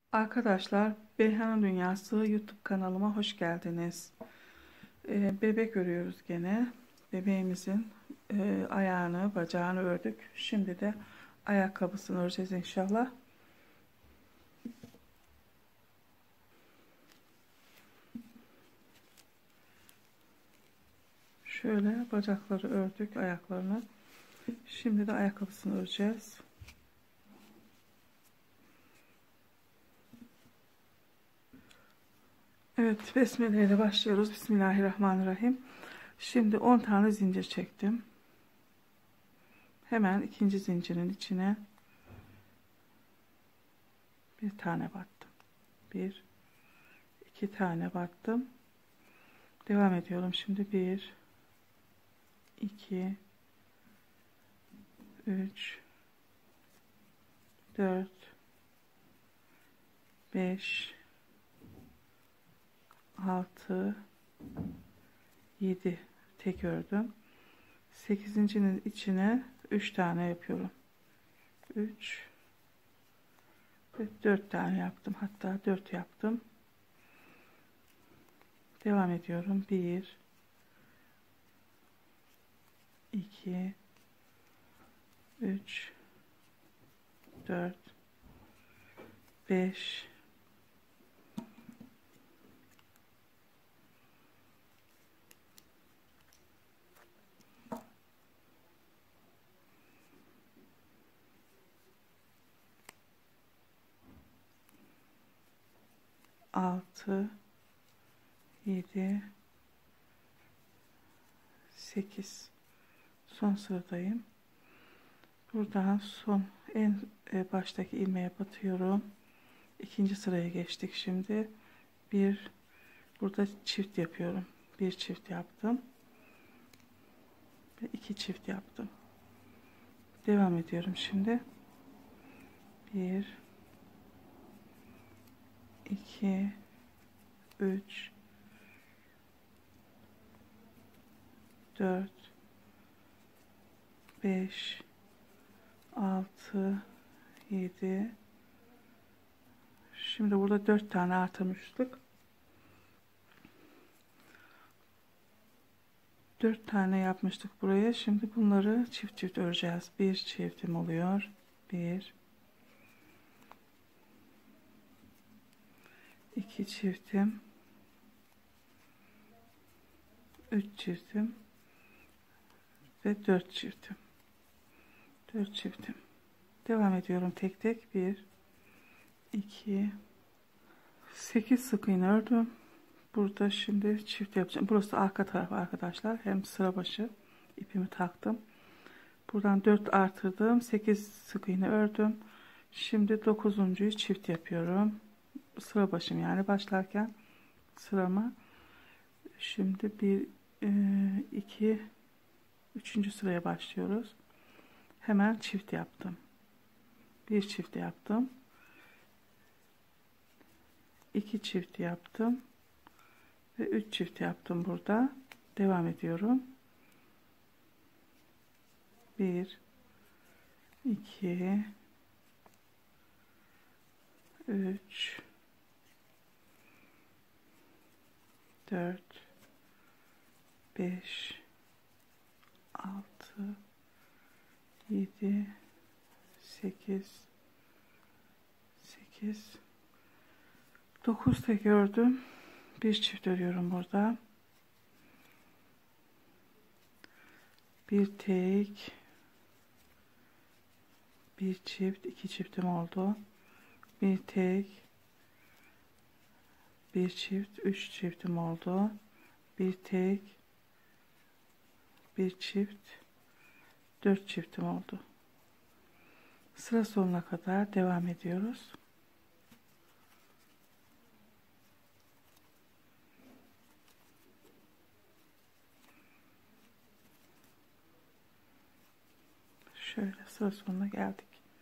Arkadaşlar, Beyhan'ın Dünyası YouTube kanalıma hoş geldiniz. Bebek örüyoruz gene. Bebeğimizin ayağını, bacağını ördük. Şimdi de ayakkabısını öreceğiz inşallah. Şöyle bacakları ördük, ayaklarını. Şimdi de ayakkabısını öreceğiz. Evet, besmele ile başlıyoruz. Bismillahirrahmanirrahim. Şimdi 10 tane zincir çektim. Hemen ikinci zincirin içine bir tane battım. Bir, iki tane battım. Devam ediyorum. Şimdi 1, 2, 3, 4, 5, 6, 7 tek ördüm. 8'incinin içine 3 tane yapıyorum. 3 ve 4 tane yaptım. Hatta 4 yaptım. Devam ediyorum. 1, 2, 3, 4, 5, 6, 7, 8. Son sıradayım. Buradan son en baştaki ilmeğe batıyorum. İkinci sıraya geçtik şimdi. Bir, burada çift yapıyorum. Bir çift yaptım ve iki çift yaptım. Devam ediyorum şimdi. 1, 2, 3, 4, 5, 6, 7. Şimdi burada 4 tane artırmıştık. 4 tane yapmıştık buraya. Şimdi bunları çift çift öreceğiz. Bir çiftim oluyor. 1, 2 çiftim, 3 çiftim ve 4 çiftim. 4 çiftim. Devam ediyorum tek tek. 1, 2, 8 sık iğne ördüm. Burada şimdi çift yapacağım. Burası arka taraf arkadaşlar. Hem sıra başı ipimi taktım. Buradan 4 artırdım. 8 sık iğne ördüm. Şimdi 9'uncuyu çift yapıyorum. Sıra başım yani başlarken sırama. Şimdi 1, 2, 3. sıraya başlıyoruz. Hemen çift yaptım. Bir çift yaptım. 2 çift yaptım. Ve 3 çift yaptım burada. Devam ediyorum. 1, 2, 3, 4, 5, 6, 7, 8, 9 tek ördüm. Bir çift örüyorum burada. Bir tek, bir çift, iki çiftim oldu. Bir tek, bir çift, üç çiftim oldu. Bir tek, bir çift, 4 çiftim oldu. Sıra sonuna kadar devam ediyoruz. Şöyle sıra sonuna geldik.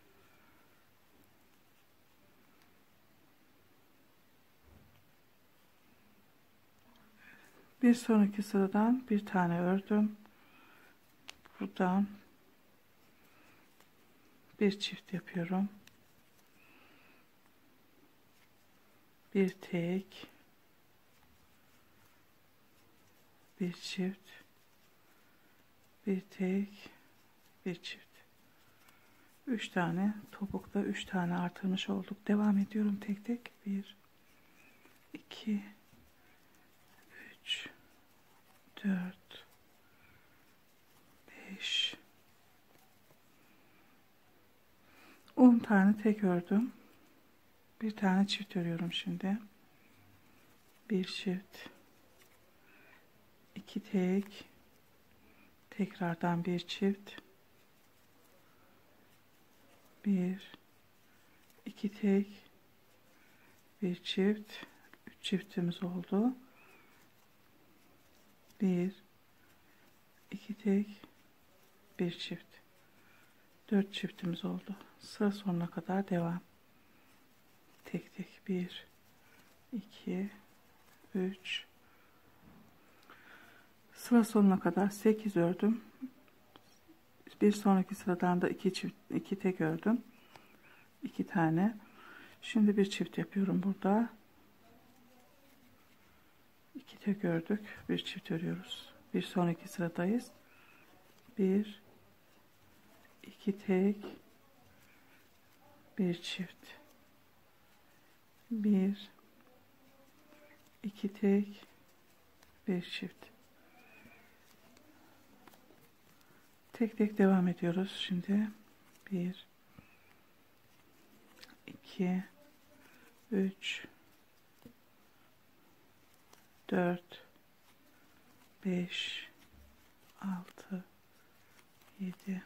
Bir sonraki sıradan bir tane ördüm. Buradan bir çift yapıyorum. bir tek, bir çift, bir tek, bir çift. 3 tane topukta 3 tane artırmış olduk. Devam ediyorum tek tek. 1 2 3 4 5 10 tane tek ördüm. Bir tane çift örüyorum şimdi. Bir çift, iki tek, tekrardan bir çift, bir, iki tek, bir çift, 3 çiftimiz oldu. Bir, iki tek, bir çift, 4 çiftimiz oldu. Sıra sonuna kadar devam. Tek tek 1 2 3, sıra sonuna kadar 8 ördüm. Bir sonraki sıradan da 2 çift, 2 tek ördüm. 2 tane. Şimdi bir çift yapıyorum burada. 2 tek ördük, bir çift örüyoruz. Bir sonraki sıradayız. 1 2 tek, bir çift, 1 2 tek, bir çift. Tek tek devam ediyoruz şimdi. 1 2 3 4 5 6 7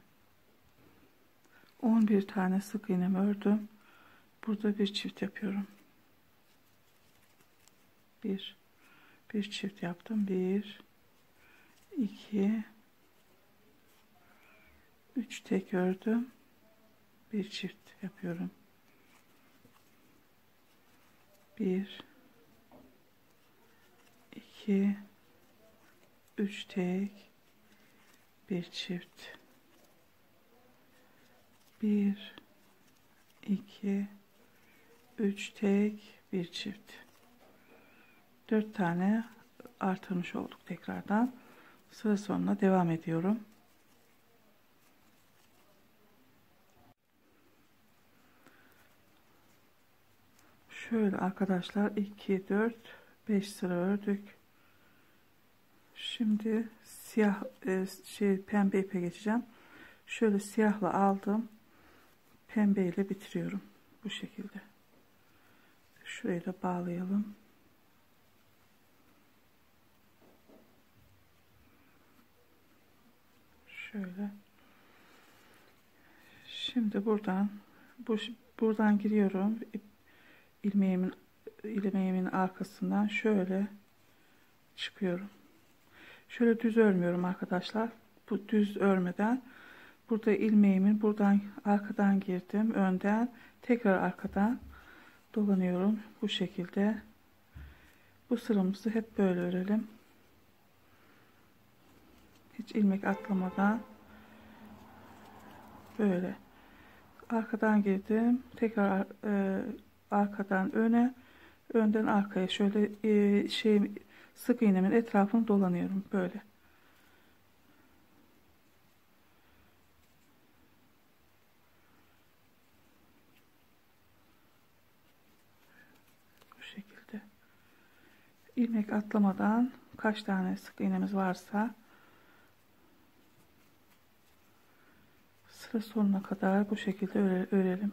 11 tane sık iğnemi ördüm. Burada bir çift yapıyorum. Bir çift yaptım. 1 2 3 tek ördüm. Bir çift yapıyorum. 1 2 3 tek, bir çift, 1 2 3 tek, bir çift. 4 tane artırmış olduk tekrardan. Sıra sonuna devam ediyorum. Şöyle arkadaşlar 2 4 5 sıra ördük. Şimdi siyah pembe ipe geçeceğim. Şöyle siyahla aldım. Pembe ile bitiriyorum. Bu şekilde. Şurayı da bağlayalım. Şöyle. Şimdi buradan giriyorum. ilmeğimin arkasından şöyle çıkıyorum. Şöyle düz örmüyorum arkadaşlar. Bu düz örmeden burada ilmeğimin buradan arkadan girdim, önden tekrar arkadan dolanıyorum. Bu şekilde. Bu sıramızı hep böyle örelim. Hiç ilmek atlamadan böyle arkadan girdim, tekrar arkadan öne, önden arkaya şöyle sık iğnemin etrafını dolanıyorum böyle. Bu şekilde. İlmek atlamadan kaç tane sık iğnemiz varsa sıra sonuna kadar bu şekilde örelim.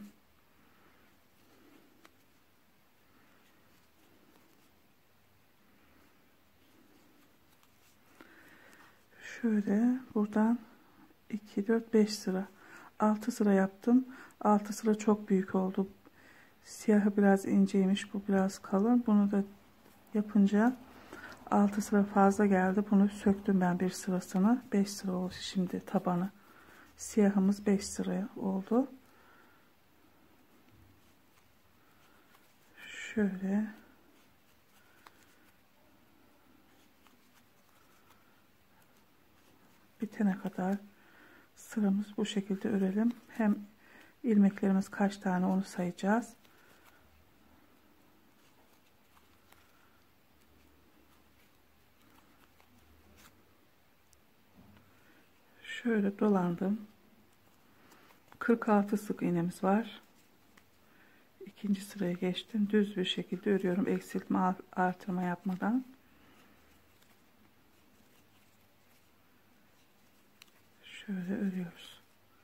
Şöyle buradan 2 4 5 sıra 6 sıra yaptım. 6 sıra çok büyük oldu. Siyahı biraz inceymiş, bu biraz kalın. Bunu da yapınca 6 sıra fazla geldi. Bunu söktüm ben bir sırasını. 5 sıra oldu şimdi tabanı. Siyahımız 5 sıra oldu. Şöyle bitene kadar sıramız bu şekilde örelim. Hem ilmeklerimiz kaç tane onu sayacağız. Şöyle dolandım. 46 sık iğnemiz var. İkinci sıraya geçtim. Düz bir şekilde örüyorum. Eksiltme, artırma yapmadan. Şöyle örüyoruz.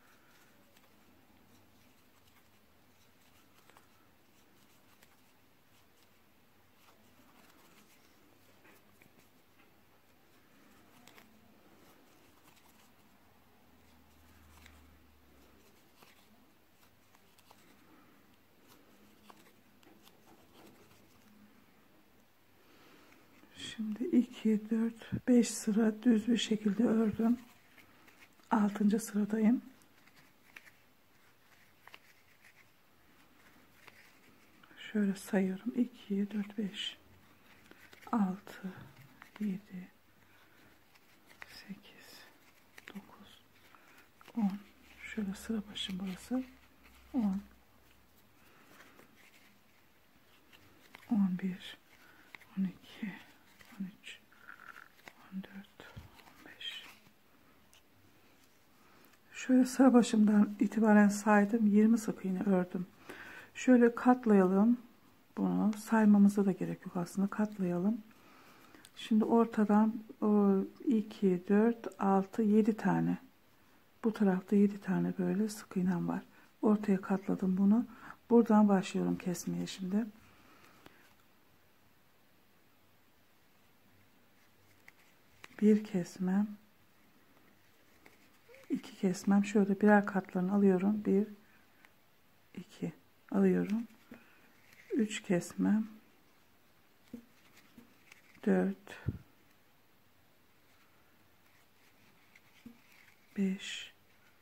Şimdi 2, 4, 5 sıra düz bir şekilde ördüm. 6. sıradayım. Şöyle sayıyorum. 2, 4, 5, 6, 7, 8, 9, 10. Şöyle sıra başım burası. 10, 11, 12, 13, 14, 15. Şöyle sıra başımdan itibaren saydım. 20 sık iğne ördüm. Şöyle katlayalım. Bunu saymamıza da gerek yok aslında. Katlayalım. Şimdi ortadan 2, 4, 6, 7 tane. Bu tarafta 7 tane böyle sık iğnem var. Ortaya katladım bunu. Buradan başlıyorum kesmeye şimdi. Bir kesmem. 2 kesmem. Şöyle birer katlarını alıyorum. 1, 2 alıyorum. 3 kesmem. 4, 5,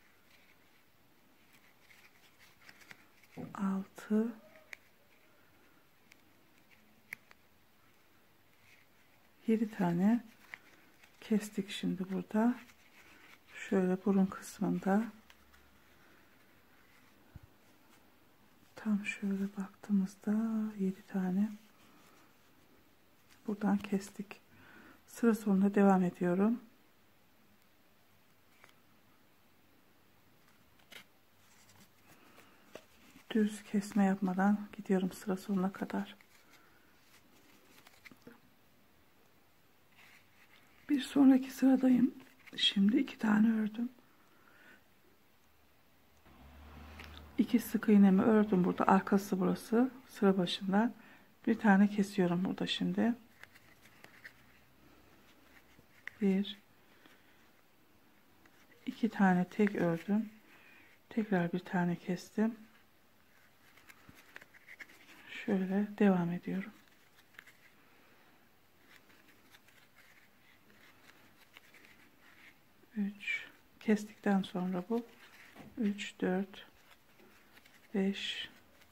6, 7 tane kestik şimdi burada. Şöyle burun kısmında tam şöyle baktığımızda 7 tane buradan kestik. Sıra sonuna devam ediyorum. Düz kesme yapmadan gidiyorum sıra sonuna kadar. Bir sonraki sıradayım. Şimdi 2 tane ördüm. 2 sık iğnemi ördüm burada. Arkası burası. Sıra başında. Bir tane kesiyorum burada şimdi. 1, 2 tane tek ördüm. Tekrar bir tane kestim. Şöyle devam ediyorum. 3 kestikten sonra bu 3, 4, 5,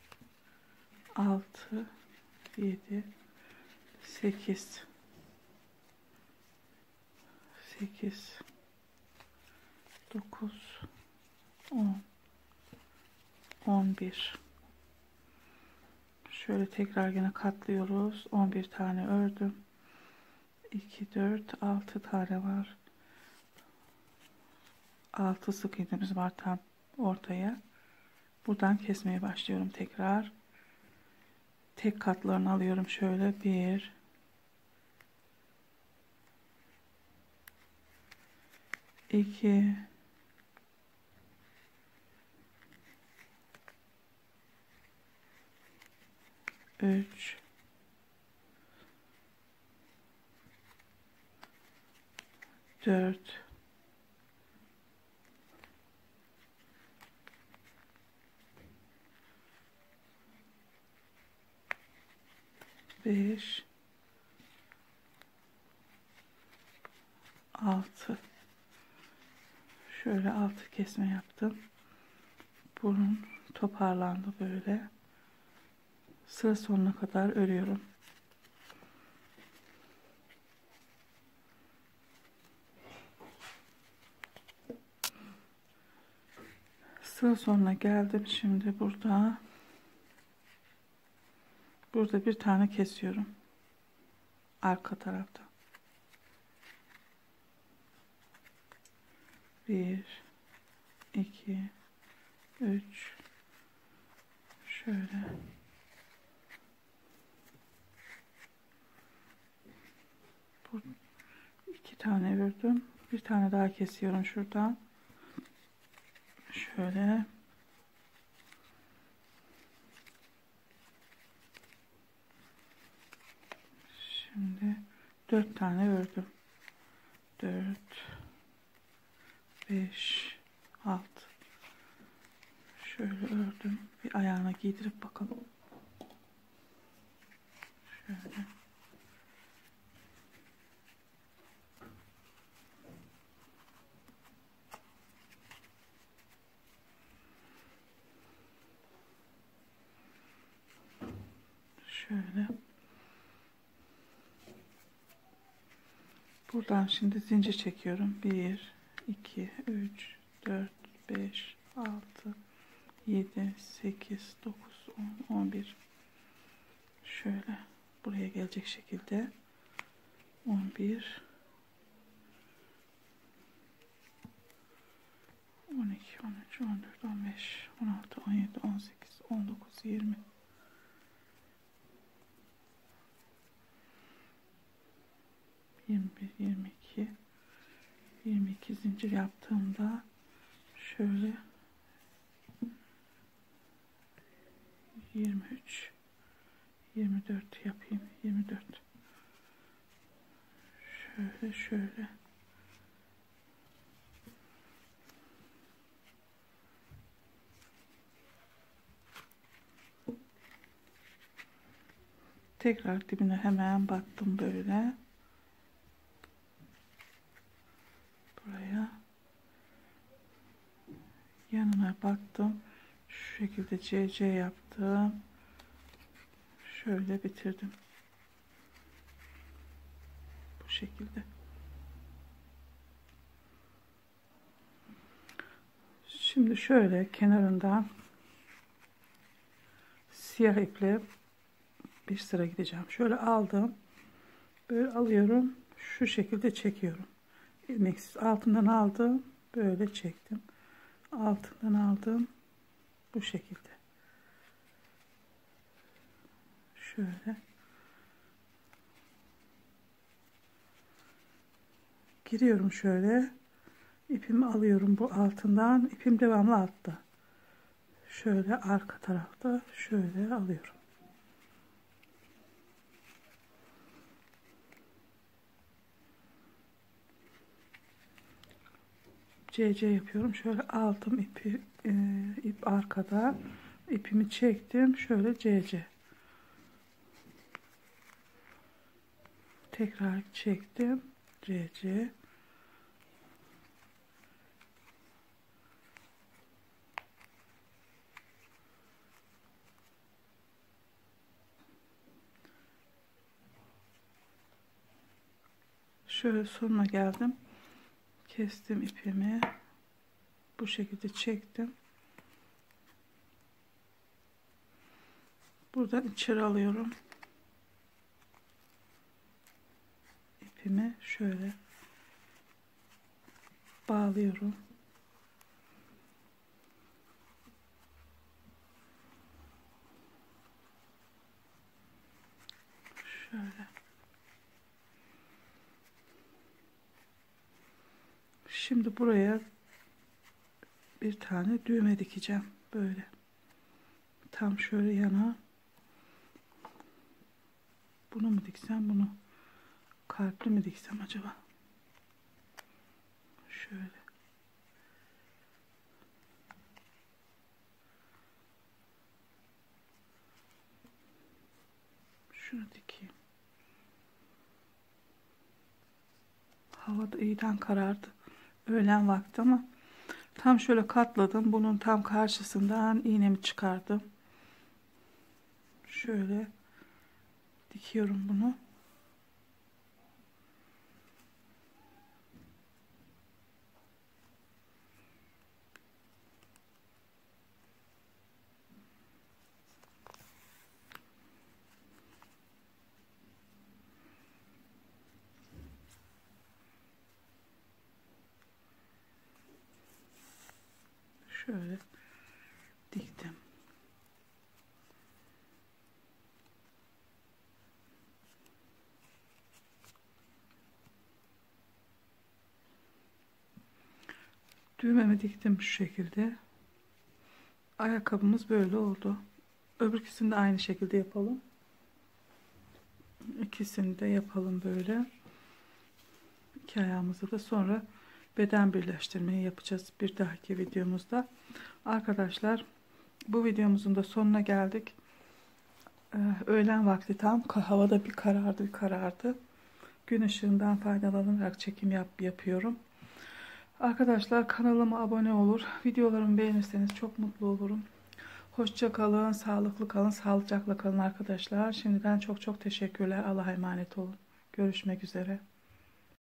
6, 7, 8, 9, 10, 11. Şöyle tekrar yine katlıyoruz. 11 tane ördüm. 2, 4, 6 tane var. 6 sık iğnemiz var tam ortaya. Buradan kesmeye başlıyorum tekrar. Tek katlarını alıyorum şöyle. 1, 2, 3, 4, 5, 6. Şöyle 6 kesme yaptım. Burun toparlandı böyle. Sıra sonuna kadar örüyorum. Sıra sonuna geldim. Şimdi burada bir tane kesiyorum. Arka tarafta. 1 2 3 şöyle bu 2 tane ördüm. Bir tane daha kesiyorum şuradan. Şöyle şimdi 4 tane ördüm. 4 5 6 şöyle ördüm. Bir ayağına giydirip bakalım. Şöyle şöyle buradan şimdi zincir çekiyorum. 1 2 3 4 5 6 7 8 9 10 11 şöyle buraya gelecek şekilde 11 12 13 14 15 16 17 18 19 20 21 22 zincir yaptığımda şöyle 23 24 yapayım. 24 şöyle tekrar dibine hemen battım böyle buraya yanına battım şu şekilde CC yaptım şöyle bitirdim bu şekilde. Şimdi şöyle kenarından siyah iple bir sıra gideceğim. Şöyle aldım. Böyle alıyorum. Şu şekilde çekiyorum. İlmeksiz altından aldım. Böyle çektim. Altından aldım. Bu şekilde. Şöyle. Giriyorum şöyle. İpimi alıyorum bu altından. İpim devamlı altta. Şöyle arka tarafta şöyle alıyorum. CC yapıyorum. Şöyle aldım ipi, ip arkada. İpimi çektim. Şöyle CC. Tekrar çektim. CC. Şöyle sonuna geldim. Kestim ipimi. Bu şekilde çektim. Buradan içeri alıyorum. İpimi şöyle bağlıyorum. Şöyle. Şimdi buraya bir tane düğme dikeceğim. Böyle. Tam şöyle yana. Bunu mu diksem, bunu kalpli mi diksem acaba? Şöyle. Şunu dikeyim. Hava da iyiden karardı. Öğlen vakti ama tam şöyle katladım. Bunun tam karşısından iğnemi çıkardım. Şöyle dikiyorum bunu. şöyle diktim. Düğmemi diktim şu şekilde. Ayakkabımız böyle oldu. Öbürküsünü de aynı şekilde yapalım. İkisini de yapalım böyle. İki ayağımızı da sonra beden birleştirmeyi yapacağız bir dahaki videomuzda. Arkadaşlar bu videomuzun da sonuna geldik. Öğlen vakti tam havada bir karardı. Gün ışığından faydalanarak çekim yapıyorum. Arkadaşlar kanalıma abone olur. Videolarımı beğenirseniz çok mutlu olurum. Hoşça kalın, sağlıklı kalın, sağlıcakla kalın arkadaşlar. Şimdiden çok teşekkürler. Allah'a emanet olun. Görüşmek üzere.